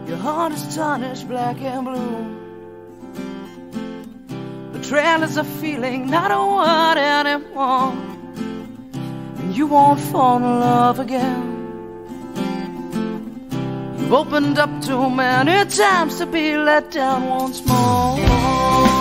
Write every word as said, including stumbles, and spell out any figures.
Your heart is tarnished black and blue. Betrayal is a feeling, not a word anymore. And you won't fall in love again. You've opened up too many times to be let down once more.